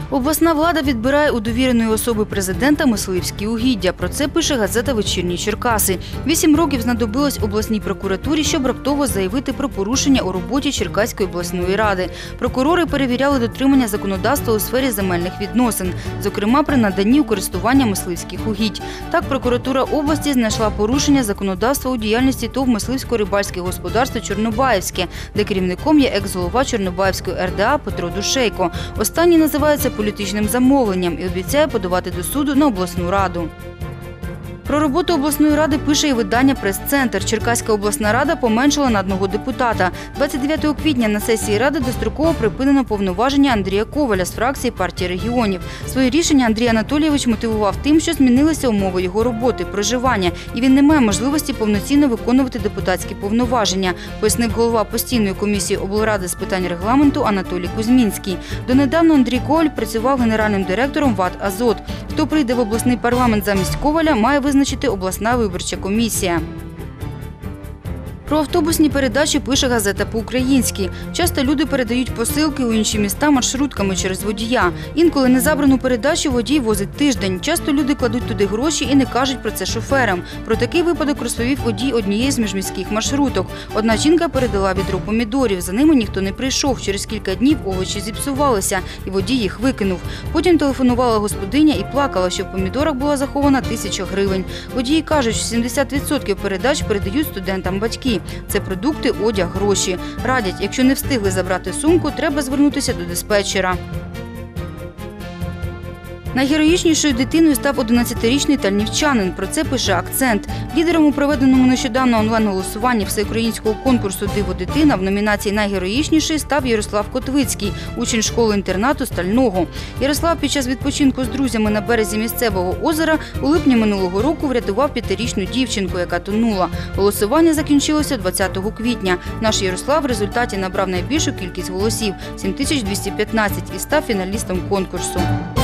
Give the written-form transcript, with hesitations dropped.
Обласна влада відбирає у довіреної особи президента мисливські угіддя. Про це пише газета «Вечірні Черкаси». 8 років знадобилось обласній прокуратурі, щоб раптово заявити про порушення у роботі Черкаської обласної ради. Прокурори перевіряли дотримання законодавства у сфері земельних відносин, зокрема при наданні у користування мисливських угідь. Так, прокуратура області знайшла порушення законодавства у діяльності ТОВ «Мисливсько-рибальське господарство Чорнобаївське», де керівником є екс-голова Чорнобаївської РДА Петро Душейко. Останній називається політичним замовленням і обіцяє подавати до суду на обласну раду. Про роботу обласної ради пише і видання «Прес-центр». Черкаська обласна рада поменшила на одного депутата. 29 квітня на сесії ради достроково припинено повноваження Андрія Коваля з фракції партії регіонів. Своє рішення Андрій Анатолійович мотивував тим, що змінилися умови його роботи, проживання, і він не має можливості повноцінно виконувати депутатські повноваження, пояснив голова постійної комісії облради з питань регламенту Анатолій Кузьмінський. Донедавна Андрій Коваль працював генеральним директором ВАТ «Азот». Хто прийде в обласний парламент замість Коваля, має визначити обласна виборча комісія. Про автобусні передачі пише газета «По-українськи». Часто люди передають посилки у інші міста маршрутками через водія. Інколи незабрану передачу водій возить тиждень. Часто люди кладуть туди гроші і не кажуть про це шоферам. Про такий випадок розповів водій однієї з міжміських маршруток. Одна жінка передала відро помідорів. За ними ніхто не прийшов. Через кілька днів овочі зіпсувалися, і водій їх викинув. Потім телефонувала господиня і плакала, що в помідорах була захована 1000 гривень. Водії кажуть, що 70% передач передають студентам батьки. Це продукти, одяг, гроші. Радять, якщо не встигли забрати сумку, треба звернутися до диспетчера. Найгероїчнішою дитиною став 11-річний тальнівчанин. Про це пише «Акцент». Лідером у проведеному нещодавно онлайн-голосуванні всеукраїнського конкурсу «Диво дитина» в номінації «Найгероїчніший» став Ярослав Котвицький, учень школи-інтернату Стального. Ярослав під час відпочинку з друзями на березі місцевого озера у липні минулого року врятував 5-річну дівчинку, яка тонула. Голосування закінчилося 20 квітня. Наш Ярослав в результаті набрав найбільшу кількість голосів – 7215 і став фіналістом конкурсу.